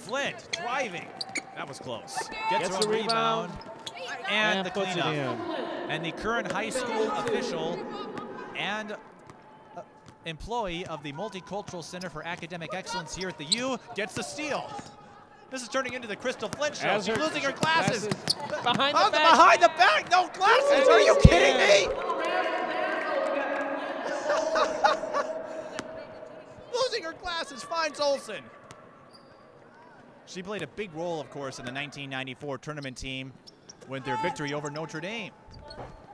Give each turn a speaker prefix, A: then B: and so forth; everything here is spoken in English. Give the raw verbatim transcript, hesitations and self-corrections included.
A: Flint driving. That was close. Gets,
B: Gets
A: her
B: the
A: own rebound.
B: rebound.
A: And,
B: And
A: the
B: puts it
A: cleanup.
B: in.
A: And the current high school official and uh, employee of the Multicultural Center for Academic Excellence here at the U gets the steal. This is turning into the Crystal Flint show.
B: As
A: She's
B: her
A: losing her glasses.
B: glasses. Behind the
A: oh,
B: back.
A: Behind the back. No glasses.
B: And
A: Are you
B: it's
A: kidding
B: in.
A: me? Losing her glasses finds Olson. She played a big role, of course, in the nineteen ninety-four tournament team with their victory over Notre Dame.